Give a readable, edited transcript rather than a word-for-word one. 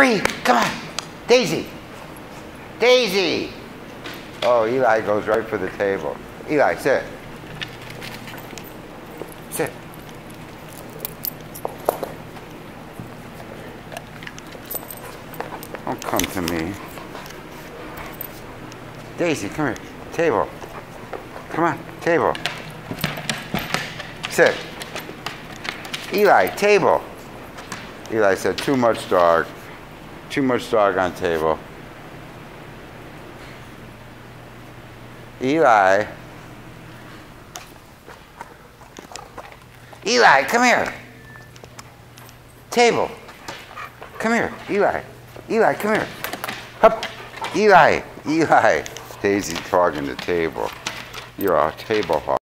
Bree, come on. Daisy. Daisy. Oh, Eli goes right for the table. Eli, sit. Sit. Don't come to me. Daisy, come here. Table. Come on, table. Sit. Eli, table. Eli said, too much dog. Too much dog on table. Eli. Eli, come here. Table. Come here, Eli. Eli, come here. Hup. Eli. Eli. Daisy talking to table. You're a table hog.